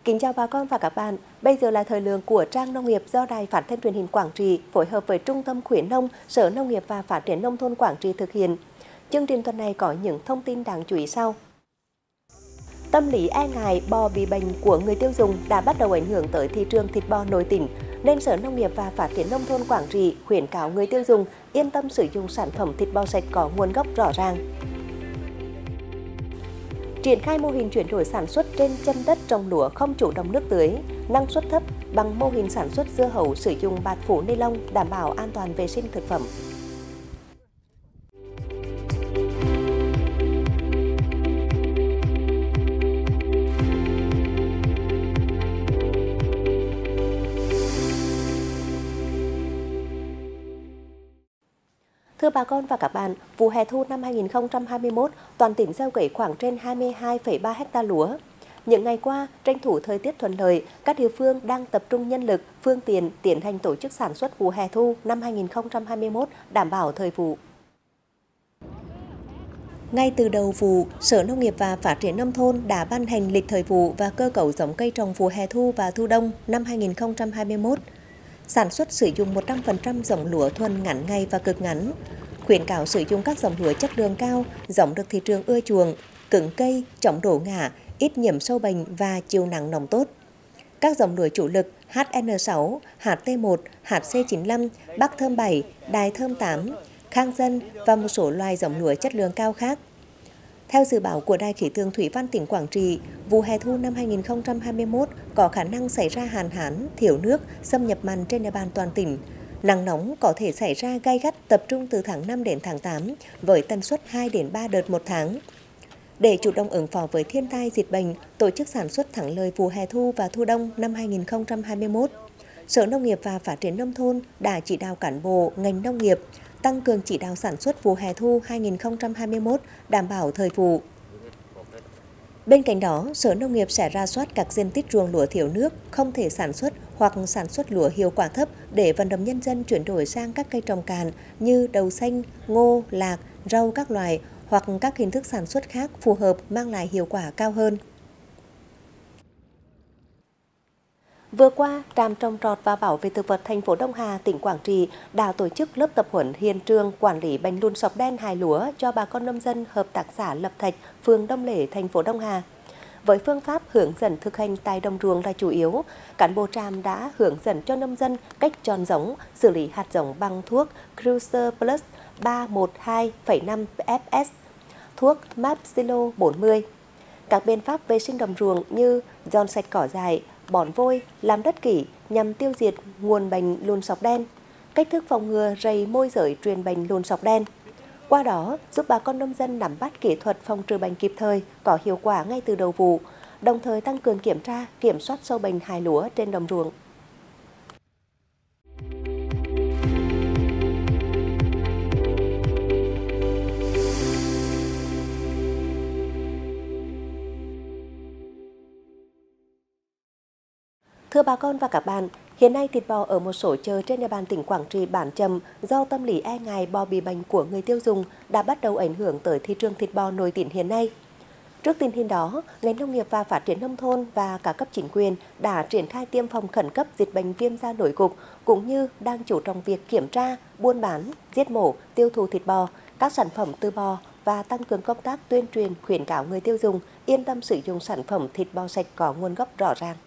Kính chào bà con và các bạn. Bây giờ là thời lượng của trang nông nghiệp do Đài Phát thanh Truyền hình Quảng Trị phối hợp với Trung tâm khuyến nông, Sở Nông nghiệp và Phát triển nông thôn Quảng Trị thực hiện. Chương trình tuần này có những thông tin đáng chú ý sau. Tâm lý e ngại bò bị bệnh của người tiêu dùng đã bắt đầu ảnh hưởng tới thị trường thịt bò nội tỉnh, nên Sở Nông nghiệp và Phát triển nông thôn Quảng Trị khuyến cáo người tiêu dùng yên tâm sử dụng sản phẩm thịt bò sạch có nguồn gốc rõ ràng. Triển khai mô hình chuyển đổi sản xuất trên chân đất trồng lúa không chủ động nước tưới, năng suất thấp bằng mô hình sản xuất dưa hấu sử dụng bạt phủ ni lông đảm bảo an toàn vệ sinh thực phẩm. Thưa bà con và các bạn, vụ hè thu năm 2021, toàn tỉnh gieo cấy khoảng trên 22,3 ha lúa. Những ngày qua, tranh thủ thời tiết thuận lợi, các địa phương đang tập trung nhân lực, phương tiện tiến hành tổ chức sản xuất vụ hè thu năm 2021 đảm bảo thời vụ. Ngay từ đầu vụ, Sở Nông nghiệp và Phát triển nông thôn đã ban hành lịch thời vụ và cơ cấu giống cây trồng vụ hè thu và thu đông năm 2021. Sản xuất sử dụng 100% giống lúa thuần ngắn ngày và cực ngắn, khuyến cáo sử dụng các giống lúa chất lượng cao, giống được thị trường ưa chuộng, cứng cây, chống đổ ngã, ít nhiễm sâu bệnh và chịu nắng nóng tốt. Các giống lúa chủ lực HN6, HT1, HC95, Bắc Thơm 7, Đài Thơm 8, Khang Dân và một số loài giống lúa chất lượng cao khác. Theo dự báo của Đài khí tượng thủy văn tỉnh Quảng Trị, vụ hè thu năm 2021 có khả năng xảy ra hạn hán, thiếu nước, xâm nhập mặn trên địa bàn toàn tỉnh. Nắng nóng có thể xảy ra gay gắt tập trung từ tháng 5 đến tháng 8 với tần suất 2 đến 3 đợt một tháng. Để chủ động ứng phó với thiên tai dịch bệnh, tổ chức sản xuất thắng lợi vụ hè thu và thu đông năm 2021, Sở Nông nghiệp và Phát triển nông thôn đã chỉ đạo cán bộ ngành nông nghiệp tăng cường chỉ đạo sản xuất vụ hè thu 2021 đảm bảo thời vụ. Bên cạnh đó, Sở Nông nghiệp sẽ rà soát các diện tích ruộng lúa thiếu nước, không thể sản xuất hoặc sản xuất lúa hiệu quả thấp để vận động nhân dân chuyển đổi sang các cây trồng cạn như đậu xanh, ngô, lạc, rau các loại hoặc các hình thức sản xuất khác phù hợp mang lại hiệu quả cao hơn. Vừa qua, Trạm trồng trọt và bảo vệ thực vật thành phố Đông Hà, tỉnh Quảng Trị đã tổ chức lớp tập huấn hiện trường quản lý bệnh lùn sọc đen hài lúa cho bà con nông dân hợp tác xã Lập Thạch, phường Đông Lễ, thành phố Đông Hà. Với phương pháp hướng dẫn thực hành tại đồng ruộng là chủ yếu, cán bộ trạm đã hướng dẫn cho nông dân cách chọn giống, xử lý hạt giống bằng thuốc Cruiser Plus 312,5 FS, thuốc Mapsilo 40. Các biện pháp vệ sinh đồng ruộng như dọn sạch cỏ dại, bón vôi, làm đất kỹ nhằm tiêu diệt nguồn bệnh lùn sọc đen, cách thức phòng ngừa rầy môi giới truyền bệnh lùn sọc đen. Qua đó, giúp bà con nông dân nắm bắt kỹ thuật phòng trừ bệnh kịp thời, có hiệu quả ngay từ đầu vụ, đồng thời tăng cường kiểm tra, kiểm soát sâu bệnh hại lúa trên đồng ruộng. Thưa bà con và các bạn, hiện nay thịt bò ở một số chợ trên địa bàn tỉnh Quảng Trị bán chậm do tâm lý e ngại bò bị bệnh của người tiêu dùng đã bắt đầu ảnh hưởng tới thị trường thịt bò nội tỉnh hiện nay. Trước tình hình đó, ngành nông nghiệp và phát triển nông thôn và các cấp chính quyền đã triển khai tiêm phòng khẩn cấp dịch bệnh viêm da nổi cục cũng như đang chú trọng việc kiểm tra, buôn bán, giết mổ, tiêu thụ thịt bò, các sản phẩm từ bò và tăng cường công tác tuyên truyền khuyến cáo người tiêu dùng yên tâm sử dụng sản phẩm thịt bò sạch có nguồn gốc rõ ràng.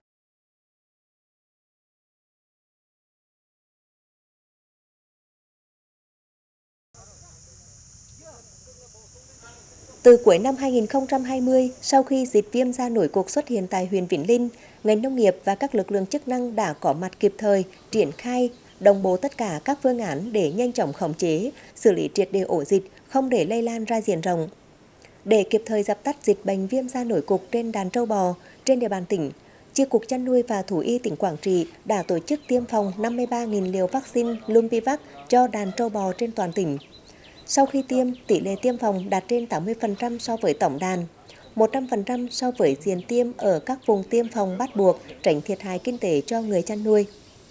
Từ cuối năm 2020, sau khi dịch viêm da nổi cục xuất hiện tại huyện Vĩnh Linh, ngành nông nghiệp và các lực lượng chức năng đã có mặt kịp thời, triển khai, đồng bộ tất cả các phương án để nhanh chóng khống chế, xử lý triệt để ổ dịch, không để lây lan ra diện rộng. Để kịp thời dập tắt dịch bệnh viêm da nổi cục trên đàn trâu bò trên địa bàn tỉnh, Chi cục Chăn nuôi và Thú y tỉnh Quảng Trị đã tổ chức tiêm phòng 53.000 liều vaccine Lumpivac cho đàn trâu bò trên toàn tỉnh. Sau khi tiêm, tỷ lệ tiêm phòng đạt trên 80% so với tổng đàn, 100% so với diện tiêm ở các vùng tiêm phòng bắt buộc, tránh thiệt hại kinh tế cho người chăn nuôi.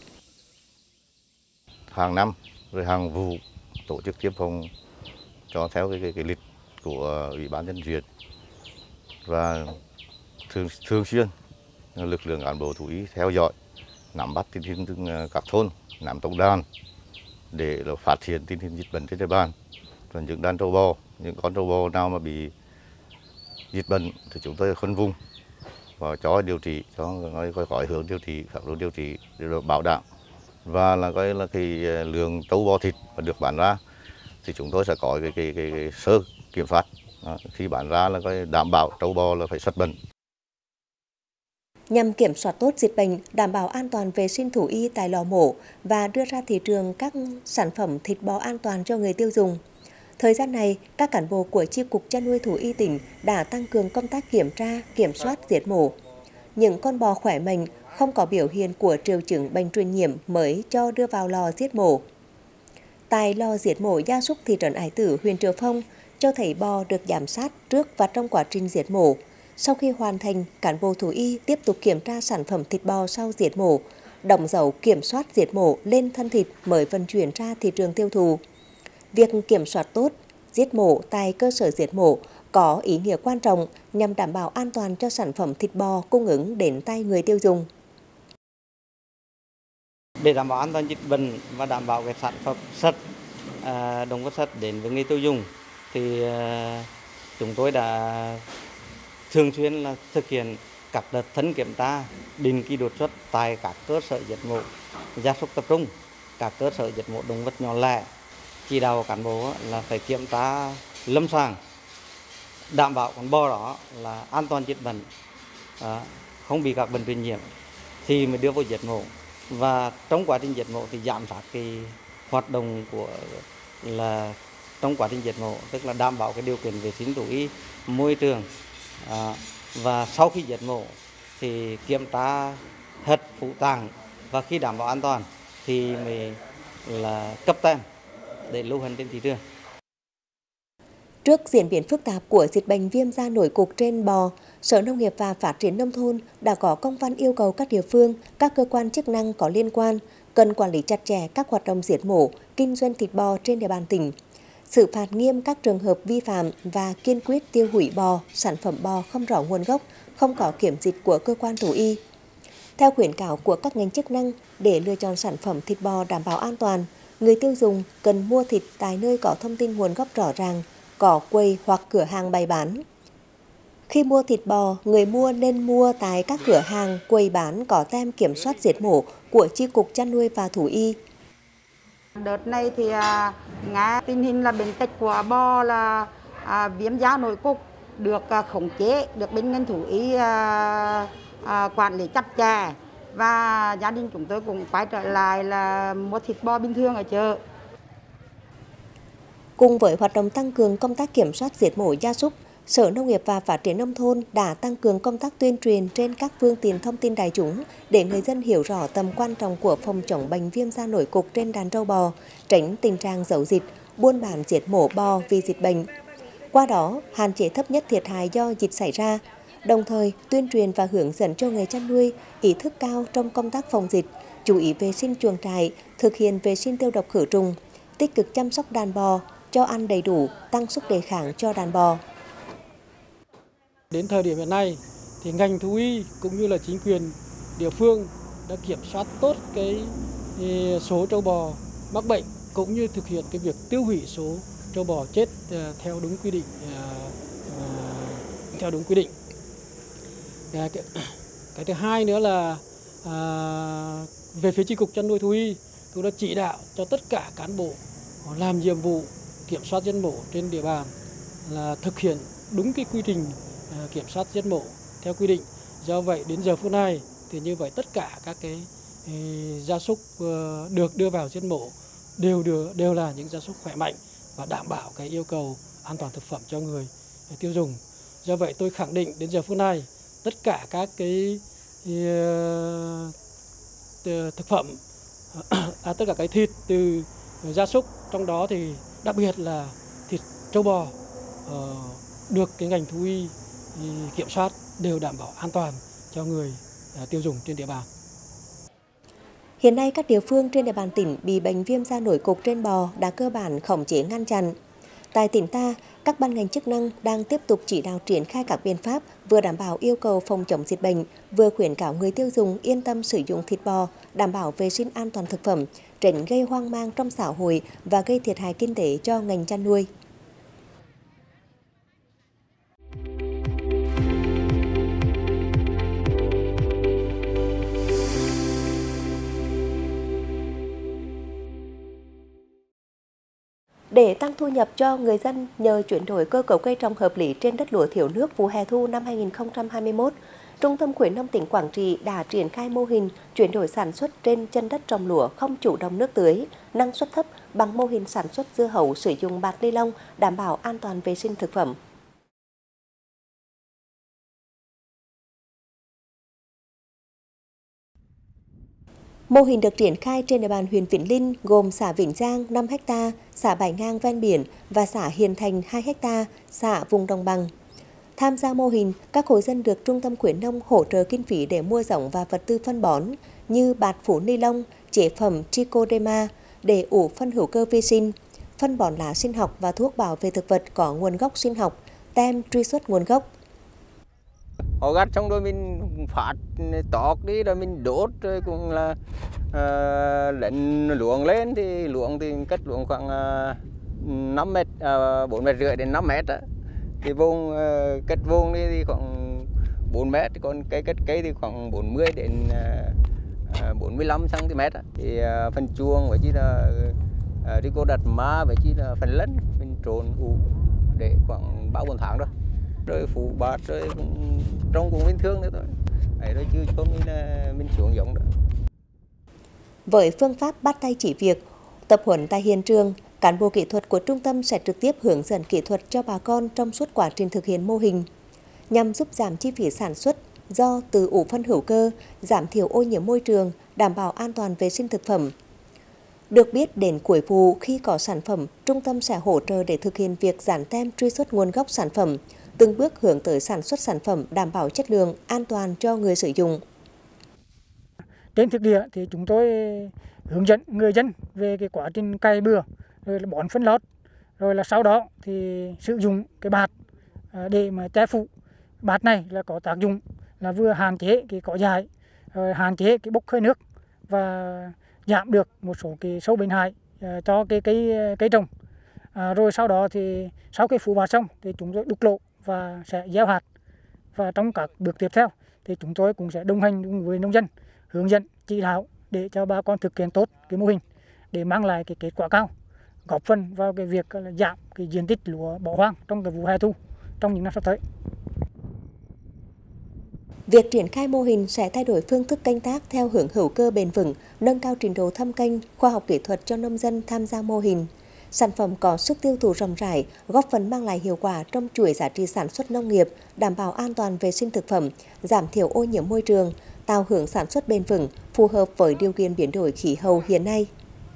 Hàng năm, rồi hàng vụ tổ chức tiêm phòng cho theo cái lịch của Ủy ban nhân huyện và thường xuyên lực lượng cán bộ thú y theo dõi, nắm bắt tình hình các thôn, nắm tổng đàn để phát hiện tình hình dịch bệnh trên địa bàn. Và những đàn trâu bò, những con trâu bò nào mà bị dịch bệnh thì chúng tôi khoanh vùng và cho điều trị, cho gói hướng điều trị, phác đồ điều trị để bảo đảm. Và là cái lượng trâu bò thịt mà được bán ra thì chúng tôi sẽ có cái sơ kiểm soát. Đó, khi bán ra là đảm bảo trâu bò là phải xuất bệnh. Nhằm kiểm soát tốt dịch bệnh, đảm bảo an toàn vệ sinh thú y tại lò mổ và đưa ra thị trường các sản phẩm thịt bò an toàn cho người tiêu dùng. Thời gian này, các cán bộ của Chi cục Chăn nuôi Thú y tỉnh đã tăng cường công tác kiểm tra, kiểm soát giết mổ. Những con bò khỏe mạnh, không có biểu hiện của triệu chứng bệnh truyền nhiễm mới cho đưa vào lò giết mổ. Tại lò giết mổ gia súc thị trấn Ái Tử, huyện Triệu Phong, cho thấy bò được giám sát trước và trong quá trình giết mổ. Sau khi hoàn thành, cán bộ thú y tiếp tục kiểm tra sản phẩm thịt bò sau giết mổ, đóng dấu kiểm soát giết mổ lên thân thịt mới vận chuyển ra thị trường tiêu thụ. Việc kiểm soát tốt giết mổ tại cơ sở giết mổ có ý nghĩa quan trọng nhằm đảm bảo an toàn cho sản phẩm thịt bò cung ứng đến tay người tiêu dùng. Để đảm bảo an toàn dịch bệnh và đảm bảo cái sản phẩm sạch, động vật sạch đến với người tiêu dùng thì chúng tôi đã thường xuyên là thực hiện các đợt thân kiểm tra định kỳ đột xuất tại các cơ sở giết mổ gia súc tập trung, các cơ sở giết mổ động vật nhỏ lẻ. Chỉ đạo cán bộ là phải kiểm tra lâm sàng, đảm bảo con bò đó là an toàn dịch bệnh, không bị các bệnh truyền nhiễm thì mới đưa vào giết mổ. Và trong quá trình giết mổ thì giám sát cái hoạt động của là trong quá trình giết mổ, tức là đảm bảo cái điều kiện vệ sinh thú y, môi trường. Và sau khi giết mổ thì kiểm tra hết phụ tàng, và khi đảm bảo an toàn thì mới là cấp tem để lưu hành trên thị trường. Trước diễn biến phức tạp của dịch bệnh viêm da nổi cục trên bò, Sở Nông nghiệp và Phát triển Nông thôn đã có công văn yêu cầu các địa phương, các cơ quan chức năng có liên quan cần quản lý chặt chẽ các hoạt động giết mổ, kinh doanh thịt bò trên địa bàn tỉnh, xử phạt nghiêm các trường hợp vi phạm và kiên quyết tiêu hủy bò, sản phẩm bò không rõ nguồn gốc, không có kiểm dịch của cơ quan thú y. Theo khuyến cáo của các ngành chức năng, để lựa chọn sản phẩm thịt bò đảm bảo an toàn, người tiêu dùng cần mua thịt tại nơi có thông tin nguồn gốc rõ ràng, có quầy hoặc cửa hàng bày bán. Khi mua thịt bò, người mua nên mua tại các cửa hàng, quầy bán có tem kiểm soát giết mổ của Chi cục Chăn nuôi và Thú y. Đợt này thì nghe tình hình là bệnh tật của bò là viêm da nổi cục được khống chế, được bên ngành thú y quản lý chặt chẽ, và gia đình chúng tôi cũng quay trở lại là mua thịt bò bình thường ở chợ. Cùng với hoạt động tăng cường công tác kiểm soát giết mổ gia súc, Sở Nông nghiệp và Phát triển Nông thôn đã tăng cường công tác tuyên truyền trên các phương tiện thông tin đại chúng để người dân hiểu rõ tầm quan trọng của phòng chống bệnh viêm da nổi cục trên đàn trâu bò, tránh tình trạng giấu dịch, buôn bán giết mổ bò vì dịch bệnh. Qua đó, hạn chế thấp nhất thiệt hại do dịch xảy ra, đồng thời tuyên truyền và hướng dẫn cho người chăn nuôi ý thức cao trong công tác phòng dịch, chú ý vệ sinh chuồng trại, thực hiện vệ sinh tiêu độc khử trùng, tích cực chăm sóc đàn bò, cho ăn đầy đủ, tăng sức đề kháng cho đàn bò. Đến thời điểm hiện nay thì ngành thú y cũng như là chính quyền địa phương đã kiểm soát tốt cái số trâu bò mắc bệnh, cũng như thực hiện cái việc tiêu hủy số trâu bò chết theo đúng quy định. Cái thứ hai nữa là về phía Chi cục Chăn nuôi Thú y cũng đã chỉ đạo cho tất cả cán bộ làm nhiệm vụ kiểm soát giết mổ trên địa bàn là thực hiện đúng cái quy trình kiểm soát giết mổ theo quy định. Do vậy đến giờ phút này thì như vậy tất cả các cái gia súc được đưa vào giết mổ đều là những gia súc khỏe mạnh và đảm bảo cái yêu cầu an toàn thực phẩm cho người tiêu dùng. Do vậy tôi khẳng định đến giờ phút này tất cả các cái thực phẩm, tất cả cái thịt từ gia súc, trong đó thì đặc biệt là thịt trâu bò được cái ngành thú y kiểm soát đều đảm bảo an toàn cho người tiêu dùng trên địa bàn. Hiện nay các địa phương trên địa bàn tỉnh bị bệnh viêm da nổi cục trên bò đã cơ bản khống chế ngăn chặn. Tại tỉnh ta, các ban ngành chức năng đang tiếp tục chỉ đạo triển khai các biện pháp vừa đảm bảo yêu cầu phòng chống dịch bệnh, vừa khuyến cáo người tiêu dùng yên tâm sử dụng thịt bò, đảm bảo vệ sinh an toàn thực phẩm, tránh gây hoang mang trong xã hội và gây thiệt hại kinh tế cho ngành chăn nuôi. Để tăng thu nhập cho người dân nhờ chuyển đổi cơ cấu cây trồng hợp lý trên đất lúa thiếu nước vụ hè thu năm 2021, Trung tâm khuyến nông tỉnh Quảng Trị đã triển khai mô hình chuyển đổi sản xuất trên chân đất trồng lúa không chủ động nước tưới, năng suất thấp bằng mô hình sản xuất dưa hấu sử dụng bạt ni lông đảm bảo an toàn vệ sinh thực phẩm. Mô hình được triển khai trên địa bàn huyện Vĩnh Linh gồm xã Vĩnh Giang 5 ha, xã Bãi Ngang ven biển và xã Hiền Thành 2 ha, xã vùng đồng bằng. Tham gia mô hình, các hộ dân được Trung tâm khuyến nông hỗ trợ kinh phí để mua giống và vật tư phân bón như bạt phủ ni lông, chế phẩm Trichoderma để ủ phân hữu cơ vi sinh, phân bón lá sinh học và thuốc bảo vệ thực vật có nguồn gốc sinh học, tem truy xuất nguồn gốc. Họ gặt xong rồi mình phát tọt đi rồi mình đốt rồi cũng là lệnh luồng lên thì luồng thì cách luồng khoảng 5 mét, 4,5 mét đến 5 mét đó. Thì vùng cách vùng đi thì khoảng 4 mét, còn cây cách cây thì khoảng 40 đến 45 cm. Thì phần chuông với chỉ là đi cô đặt má với chỉ là phần lẫn mình trộn ủ để khoảng 3-4 tháng rồi. Rồi phủ bạt rồi trông cũng bình thường nữa thôi. Đấy rồi chứ cho mình xuống giống đó. Với phương pháp bắt tay chỉ việc, tập huấn tại hiện trường, cán bộ kỹ thuật của trung tâm sẽ trực tiếp hướng dẫn kỹ thuật cho bà con trong suốt quá trình thực hiện mô hình, nhằm giúp giảm chi phí sản xuất do từ ủ phân hữu cơ, giảm thiểu ô nhiễm môi trường, đảm bảo an toàn vệ sinh thực phẩm. Được biết, đến cuối vụ khi có sản phẩm, trung tâm sẽ hỗ trợ để thực hiện việc dán tem truy xuất nguồn gốc sản phẩm, từng bước hướng tới sản xuất sản phẩm đảm bảo chất lượng, an toàn cho người sử dụng. Trên thực địa thì chúng tôi hướng dẫn người dân về cái quá trình cày bừa, rồi là bón phân lót, rồi là sau đó thì sử dụng cái bạt để mà che phủ. Bạt này là có tác dụng là vừa hạn chế cái cỏ dại, rồi hạn chế cái bốc hơi nước và giảm được một số cái sâu bệnh hại cho cái cây trồng. Rồi sau đó thì sau khi phủ bạt xong thì chúng tôi đục lỗ và sẽ gieo hạt. Và trong các bước tiếp theo thì chúng tôi cũng sẽ đồng hành cùng với nông dân, hướng dẫn chỉ đạo để cho bà con thực hiện tốt cái mô hình để mang lại cái kết quả cao, góp phần vào cái việc giảm cái diện tích lúa bỏ hoang trong cái vụ hè thu trong những năm sắp tới. Việc triển khai mô hình sẽ thay đổi phương thức canh tác theo hướng hữu cơ bền vững, nâng cao trình độ thâm canh, khoa học kỹ thuật cho nông dân tham gia mô hình. Sản phẩm có sức tiêu thụ rộng rãi, góp phần mang lại hiệu quả trong chuỗi giá trị sản xuất nông nghiệp, đảm bảo an toàn vệ sinh thực phẩm, giảm thiểu ô nhiễm môi trường, tạo hướng sản xuất bền vững, phù hợp với điều kiện biến đổi khí hậu hiện nay.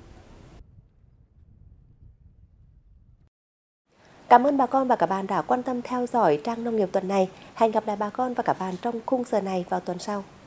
Cảm ơn bà con và các bạn đã quan tâm theo dõi trang nông nghiệp tuần này. Hẹn gặp lại bà con và các bạn trong khung giờ này vào tuần sau.